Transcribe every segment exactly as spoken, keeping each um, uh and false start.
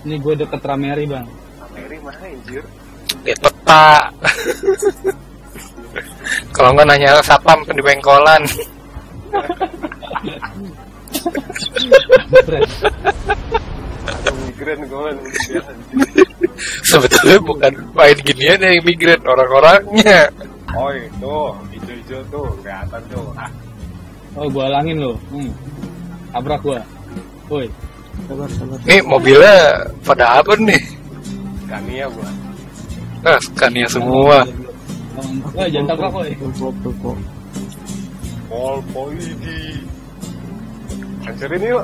Ini gue deket Rameri bang. Rameri mana anjir? Lihat peta. Kalau nggak nanya satpam di bengkolan. Ada migran gue Sebetulnya bukan main ginian yang migran, orang-orangnya. Oh itu, hijau-hijau tuh, kelihatan tuh. Ah. Oh gue alangin lo. Hmm. Tabrak gue. Woi. Sabar, sabar. Nih mobilnya pada apa nih? Scania gua. Nah, Scania semua. Eh jangan tabrak woi. Pol pol. Pol polidi. Hancurin yuk.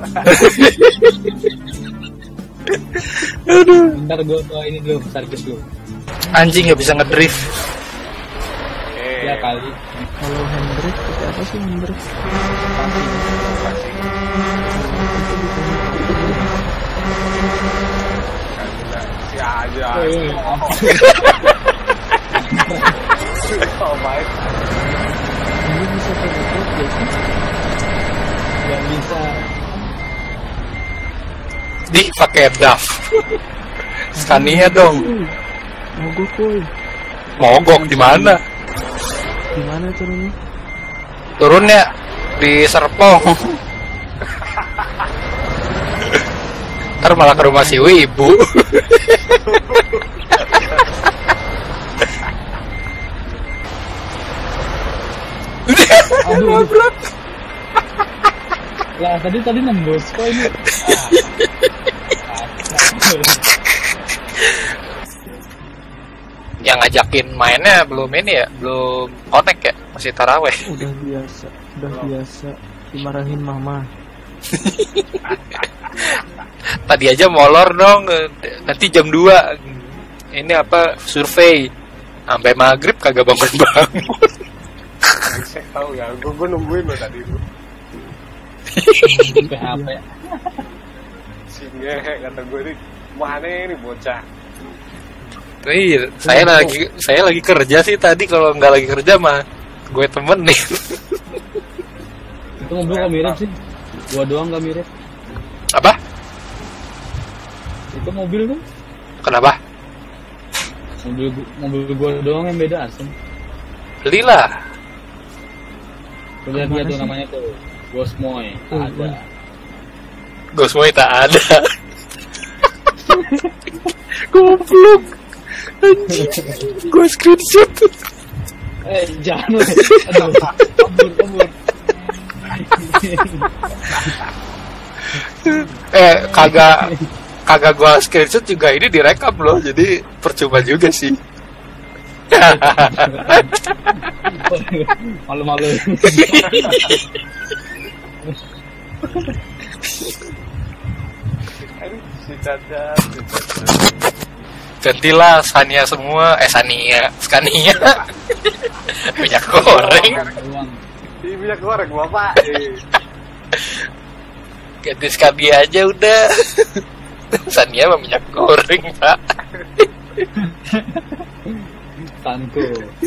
Aduh. Bentar gue ke ini dulu, servis dulu. Anjing nggak bisa ngedrift. Eh, Ya kali. Kalau Hendrik itu apa sih Hendrik? si aja. Woi, Oh baik. Ini bisa pakai ya sih? Gak bisa. Di pakai D A F. Scania dong. Mogok kuy. Mogok di mana? Di mana turunnya? Turunnya di Serpong. Ntar malah ke rumah si Wibu. Aduh. Lah tadi tadi nembus kok ini. Yang ngajakin mainnya belum ini ya, belum connect ya, masih taraweh. Udah biasa, udah biasa dimarahin mama. Tadi aja molor dong, nanti jam dua. Ini apa, survei. Sampai maghrib kagak bangun-bangun. Saya tahu ya, gue gue nungguin lo tadi itu. P H P. Singe kata gue ini mana ini bocah. Iya, saya lagi saya lagi kerja sih tadi, kalau nggak lagi kerja mah gue temenin. Itu mobil gak mirip sih. Gua doang gak mirip. Apa? Itu mobil tuh. Kenapa? Mobil gua, mobil gua doang yang beda asem. Belilah. Lihat dia tuh namanya tuh Gosmoy. Oh, Ada. Gosmoy tak ada. Goblok. Anjing. Gue screenshot. Eh jangan. Aduh. Kabur kabur. eh kagak kagak gua screenshot juga, ini direkam loh, jadi percuma juga sih. Malu-malu. Si Caca, si Caca. Gantilah Scania semua, eh Scania, Scania. Minyak goreng. Uang. Ini minyak goreng bapak. Eh. Ganti Scania aja udah. Scania mah minyak goreng, Pak. Tanku.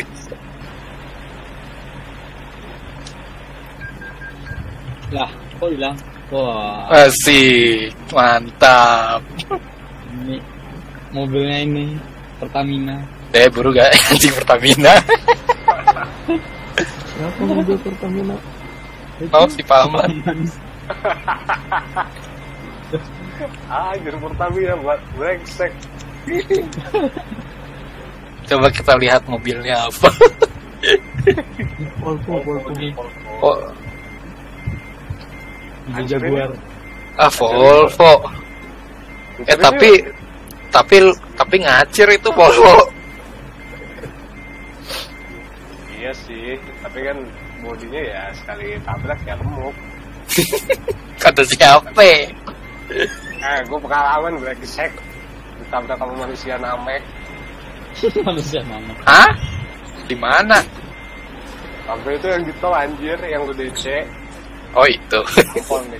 Lah, kok hilang? Wah, Asik, mantap. ini mobilnya ini Pertamina. Deh buru gak anjing Pertamina. Siapa mobil Pertamina? Mau si Paman. Ah, jadi Pertamina buat brengsek. Coba kita lihat mobilnya apa. Volvo, Volvo. Oh, Jaguar. ah Volvo. Eh tapi tapi tapi ngacir itu Volvo. Iya sih, tapi kan bodinya ya sekali tabrak ya remuk. Kata siapa? Eh, gue pengalaman brengsek ditabrak sama manusia namek. Manusia nama. Hah? Di mana? Sampai itu yang di tol anjir, yang lu D C. Oh itu. Kupon nih.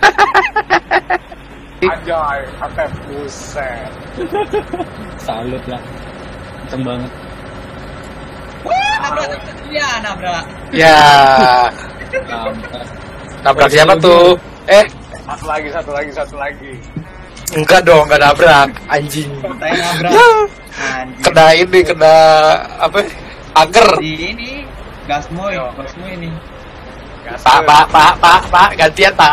Ajay, kakek buset. Salut lah. Kenceng banget. Ya, nabrak. Ya. Sampai. Tabrak siapa tuh? Eh, Satu lagi, satu lagi, satu lagi. Enggak dong, enggak nabrak. Anjing. Saya nabrak. Ya. Anjir. Kena ini, kena apa? Agar. Di ini Gasmoy, Gasmoy ini. Pak, pak, pak, pak, pak, gantian pak.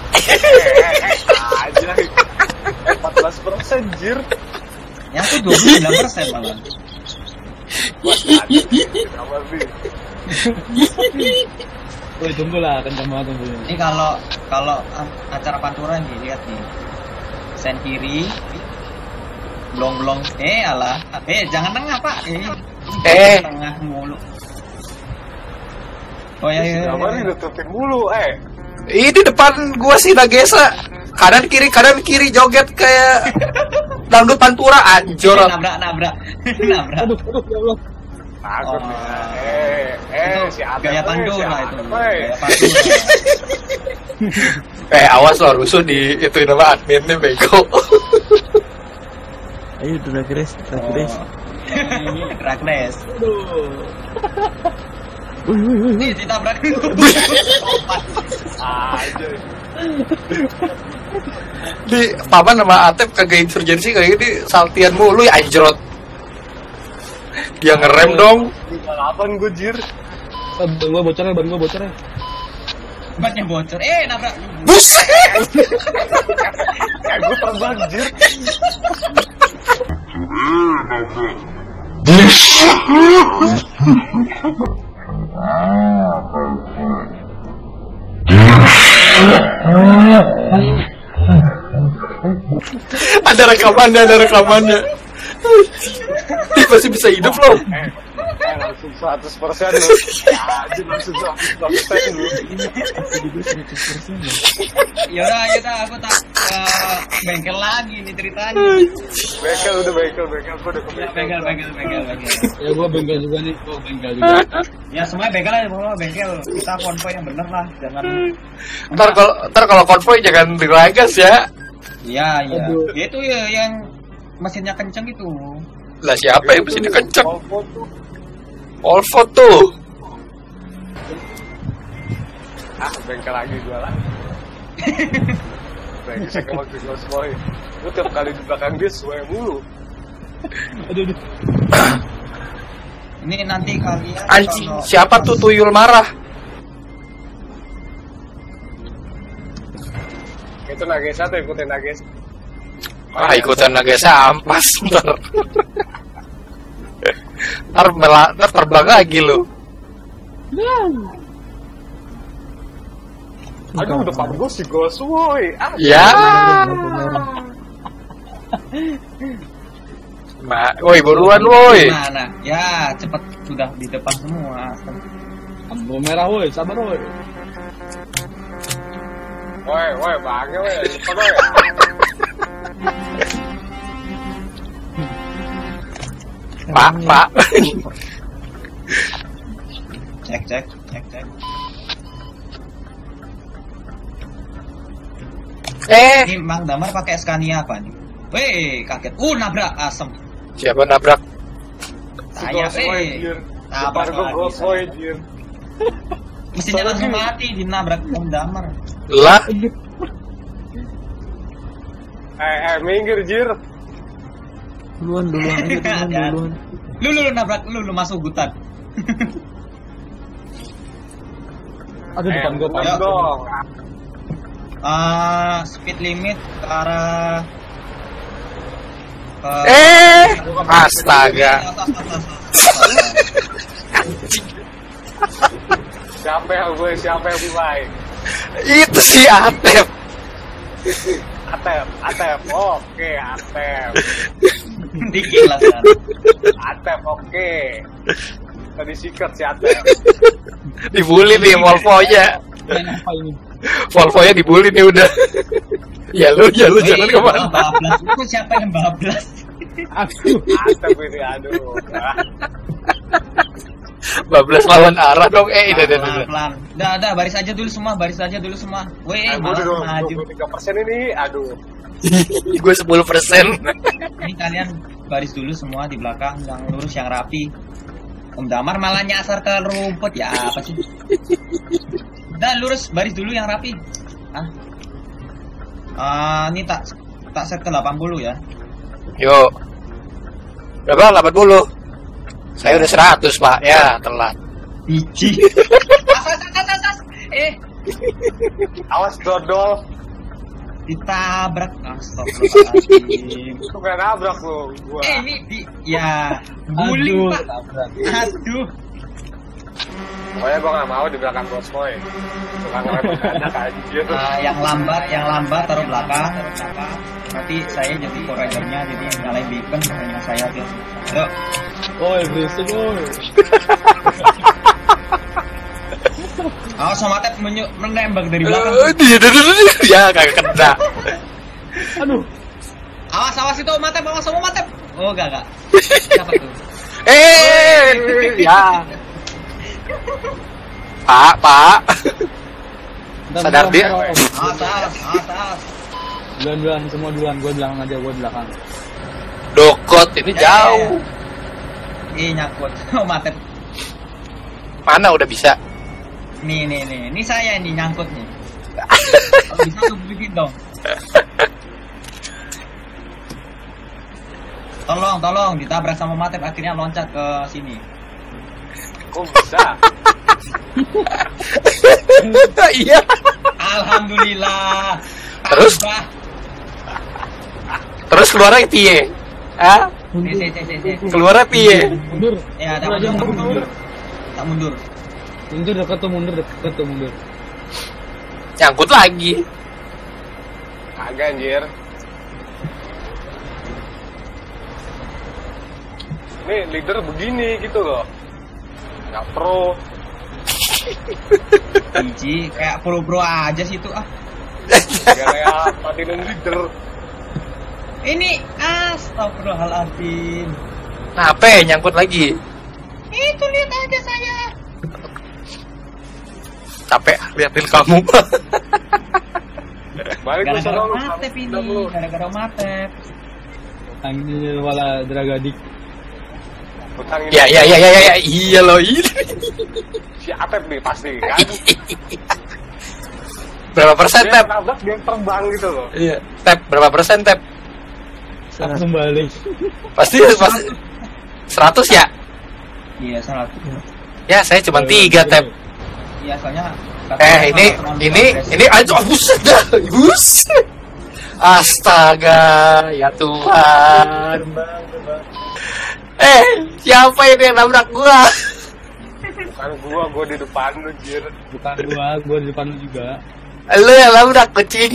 Aja. empat belas persen jir. Yang tuh dua puluh sembilan persen malah. Kamar sih. Woi, tunggu lah, kencang banget tunggu. Ini kalau kalau acara pantura nih, lihat nih. Sen kiri. Blong-blong. Eh, alah. Eh, jangan tengah, Pak. Eh. Eh. Tengah mulu. Oh ya, ya, Kamar ya, ini ya. tutupin mulu, eh. Ini depan gua sih Nagesa. Kanan kiri, kanan kiri joget kayak dangdut pantura anjor. Eh, nabrak, nabrak. Nabrak. Aduh, aduh, ya Allah. Takut Oh. ya. Eh, eh, Itu si Atep, gaya eh, pantura si itu. Atep, eh. Gaya pantura. Eh awas lo rusuh di itu nama adminnya bego. Ayo drag race, drag race. Oh. Drag race. Aduh. Wih, wih, wih, Nih, ditabrak. Aja. Di paman sama Atep kagak insurgensi kayak gini saltian mulu ya anjrot. Dia ngerem dong. Balapan gue jir. Eh, ban gua bocornya, ban gua bocornya. Bannya bocor. Eh, nabrak. Buset. Eh, gue terbang jir. Ada rekamannya, ada rekamannya. Dia masih bisa hidup loh. Eh, eh, langsung seratus persen lu. Aja langsung seratus persen lu. juga seratus persen loh. Yaudah, yaudah, aku tak ke bengkel lagi nih ceritanya. Bengkel udah bengkel, bengkel gue udah ke Ya, bengkel, bengkel, bengkel, bengkel. Ya gua bengkel juga nih, gua bengkel juga. Ya semuanya bengkel aja, bawa bengkel. Kita konvoy yang bener lah, jangan. Ntar kalau ntar kalau konvoy jangan dilagas ya. Iya, iya. Aduh. Ya, itu ya yang mesinnya kenceng itu. Lah siapa yang mesinnya kenceng? All foto. All foto. Ah, bengkel lagi gue lah. Lagi saya kemana ke Gosboy. Gue tiap kali di belakang dia suwe mulu. Aduh, aduh. Ini nanti kalian Anjing, kalau- siapa tuh tuyul marah? Itu Nagesa tuh ikutin Nagesa. Ah, ikutan Nagesa ampas ntar. Ntar, mela- ntar terbang lagi lo. Aduh, depan gue si Gosboy. Ah, Ya. Ma, woi buruan woi. Gimana? Ya, cepet sudah di depan semua. Lampu merah woi, sabar woi. woi, woi, bangga woi, depan woi. Pak, pak. Cek, cek, cek, cek. Eh, Ini Mang Damar pakai Scania apa nih? Weh, kaget. Uh, nabrak asem. siapa nabrak? Si Saya, Gosboy, eh. jir. Nabrak Depan gue lagi, Gosboy, saya. jir. Mesinnya langsung mati dinabrak Mang Damar. Lah, Eh, eh, minggir, jir. Duluan, duluan aja, duluan, Ada. duluan. Lu, lu, lu nabrak, lu, lu masuk hutan. Aduh, depan Eh, gua depan panas. dong. Ah, speed limit ke arah ke eh, astaga. Siapa yang gue, siapa yang mulai? Itu si Atep. Atep, Atep, oke, Atep. dikit lah kan. Atep, oke. Tadi sikat si Atep. Dibully nih Volvo-nya. Main apa ini? Volvo-nya dibully nih udah. Ya lu, ya lu Weh, jangan kemana. bablas. Itu siapa yang bablas? Aduh. Atep ini, aduh. Ah, Bablas lawan arah dong. Eh, udah, udah, udah. Pelan-pelan. Udah, udah, baris aja dulu semua, baris aja dulu semua. Weh, gue malah udah maju. dua puluh tiga persen ini, aduh. Gue sepuluh persen. Ini kalian baris dulu semua di belakang, yang lurus, yang rapi. Om Damar malah nyasar ke rumput, ya apa sih? Udah, lurus, baris dulu yang rapi. Ah, Ah, ini tak tak set ke delapan puluh ya. Yuk. Berapa? delapan puluh. Saya udah seratus, Pak. Ya, telat. Biji. As, as, as, as, as. Eh, Awas dodol. ditabrak. Astagfirullahaladzim. Itu kayak nabrak lo. Gua. Eh, ini di ya guling, Aduh, Pak. tabrak. Aduh. Pokoknya gua nggak mau di belakang Bosmoy. Tukang rem ada anjir. Nah, yang lambat, yang lambat taruh belakang, taruh belakang. Nanti saya jadi co-ridernya, jadi yang nyalain beacon hanya saya aja. Yuk. Oi, berisik oi. Awas sama Tep menyu- menembak dari belakang. Ya, kagak kena. Aduh. Awas, awas itu Matep, awas sama Matep. Oh, enggak, enggak. Siapa tuh? Eh, ya. Pak, Pak. Bentar, Sadar bentar, dia. bentar, Om. Awas, awas, awas, awas. Duluan duluan semua duluan, gue belakang aja, gue belakang. Dokot ini Ya, jauh. ya, ya. Ih, nyangkut. Oh, Matep. Mana udah bisa? Nih, nih, nih. Ini saya ini nyangkut nih. Kalau bisa tuh bikin dong. Tolong, tolong ditabrak sama Matep akhirnya loncat ke sini. Kok bisa? Iya. Alhamdulillah. Terus? Abah. Terus keluarnya piye? Hah? Si, si, si, si, si. Keluarnya piye? Mundur. Ya, tak Mundur aja, mundur, tak mundur. mundur. Tak mundur. Mundur dekat tuh, mundur dekat tuh, mundur. Nyangkut lagi. Kagak anjir. Nih leader begini gitu loh. Nggak pro. Biji kayak pro-pro aja sih itu ah. Kayak platinum leader. Ini astagfirullahaladzim. Kenapa ya nyangkut lagi? Itu lihat aja saya. Capek liatin kamu. Balik lu Gara-gara sono lu. Matep ini, gara-gara Matep. Tanggil wala dragadik. Utang ini. Ya, ya, ya, ya, ya, ya. Iya loh ini. Si Atep nih pasti kan. Berapa persen, Dia Tep? nabrak dia terbang gitu loh. Iya. Tep, berapa persen, Tep? Langsung balik. Pasti, pasti. seratus ya? Iya, salah. Ya, saya cuma tiga, Tep. Iya, soalnya Eh, ini, ini, ini, aduh, buset dah, buset. Astaga, ya Tuhan. Eh, siapa ini yang nabrak gua? Bukan gua, gua di depan lu jir. Bukan gua, gua di depan lu juga. Lu yang nabrak kucing.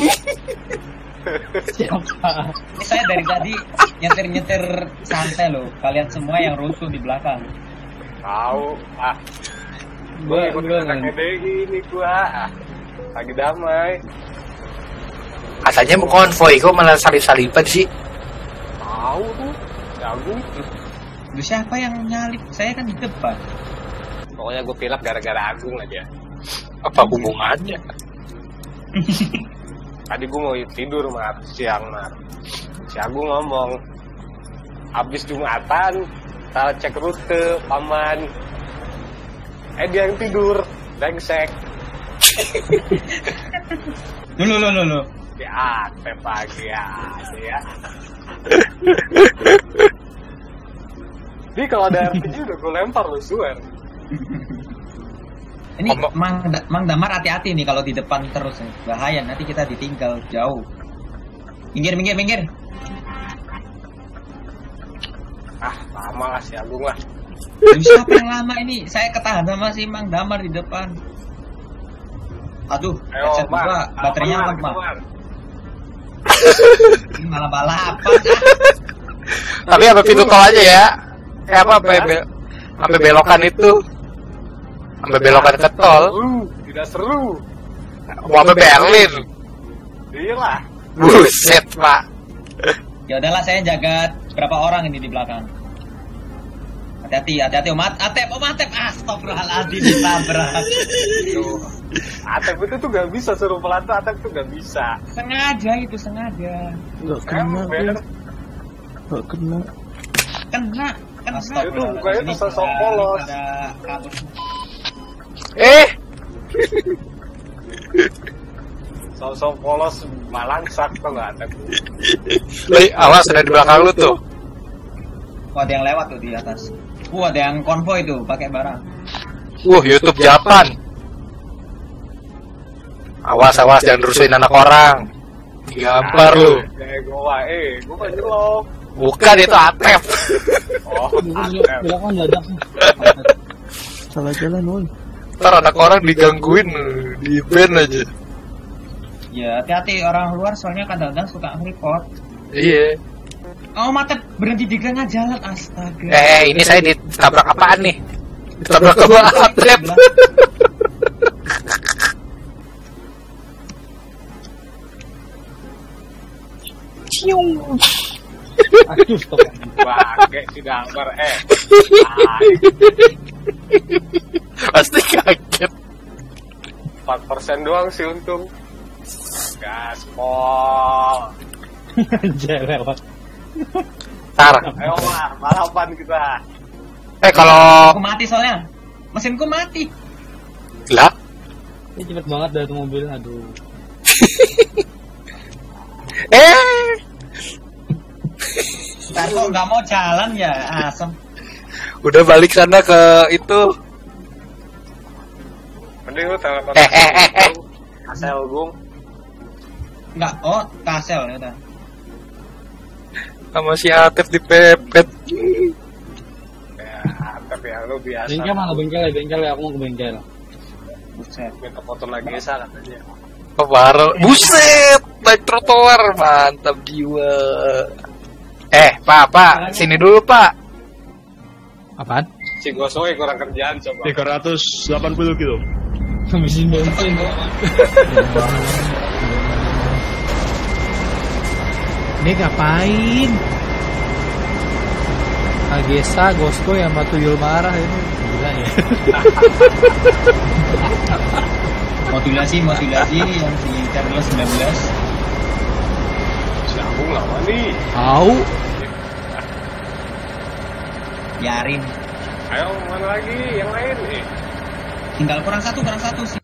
Siapa? Ini saya dari tadi nyetir-nyetir santai loh. Kalian semua yang runtuh di belakang. Tahu, ah. Gua, Gua ikut gua anak nggak. K D I ini gua. Ah, lagi damai. Katanya mau konvoy, kok malah salip-salipan sih? Tahu tuh. Jago. Lu siapa yang nyalip? Saya kan di depan. Pokoknya gua pilak gara-gara Agung aja. Apa hubungannya? Tadi gua mau tidur Mar, siang Mar. Si Agung ngomong, abis Jumatan, kita cek rute, paman. Eh dia yang tidur, brengsek. Dulu, dulu, dulu. Ya, Atep pagi aja ya. Ini kalau ada R P G udah gue lempar lu, swear. Ini Ngomong- Mang, Da- Mang Damar hati-hati nih kalau di depan terus nih. Bahaya nanti kita ditinggal jauh. Minggir, minggir, minggir. Ah, lama lah si Agung lah. Lu siapa yang lama ini? Saya ketahan sama si Mang Damar di depan. Aduh, Ayo, headset Mar. gua baterainya Mar, apa, gitu, Mang? Mar. Ini malah balapan. Tapi apa pintu tol aja ya? Eh apa, sampai be- sampai belokan itu? Sampai belokan ke tol? Seru, tidak seru. Mau sampai Berlin? Iya lah. Buset, Pak. Ya udahlah, saya jaga berapa orang ini di belakang. Hati-hati, hati-hati, Om At- Atep, Om Atep. Astagfirullahaladzim, ditabrak. Tuh. Atep itu tuh gak bisa suruh pelan tuh, Atep tuh gak bisa. Sengaja itu, sengaja. Nggak kena, Ember. nggak kena. Kena, kena. Itu bukannya tuh sosok polos. Ada kabus. Eh, Sok-sok polos malangsak tuh nggak ada. Lih, awas ada di belakang lu tuh. Oh, ada yang lewat tuh di atas. Uh, ada yang konvoy tuh pakai barang. Wuh, YouTube Japan. Awas, awas jangan rusuhin anak orang. Gampar lu. Eh, gua, eh, gua kan jelok. Bukan itu Atep. Oh, Belakang belakang dadak. Salah jalan, woi. Ntar anak orang digangguin di ban aja. Ya, hati-hati orang luar soalnya kadang-kadang suka nge-report. Iya. Oh, mata berhenti di tengah jalan, astaga. Eh, ini saya ditabrak apaan nih? Ditabrak sama Atep. Aduh, stop. pakai si gambar eh. Pasti kaget. empat persen doang sih untung. Gaspol. Anjay lewat. Tar. Ayo Mar, balapan kita. Eh kalau Aku mati soalnya. Mesinku mati. lah, Ini cepet banget dari tuh mobil, aduh. eh, Ntar kok nggak mau jalan ya, asem. udah balik sana ke itu. Mending lu telepon. Eh, eh, eh, eh. Asal gung. Nggak, oh kasel ya udah. Sama si Atep dipepet. Ya, tapi ya lu biasa. Bengkel mana bengkel ya, bengkel ya, aku mau ke bengkel. Buset. Minta foto lagi esa katanya. Oh, baru. Buset, naik trotoar, mantap jiwa. Eh, Pak, Pak, sini dulu, Pak. Apaan? Si Gosoe kurang kerjaan coba. tiga ratus delapan puluh kilo. Mesin bensin. Ini ngapain? Agesa, Gosko yang batu Yul marah ini. Gila ya. Modulasi, modulasi yang di Charles sembilan belas. Si Agung lama nih. Tahu? Biarin. Ayo mana lagi yang lain nih. Tinggal kurang satu, kurang satu sih.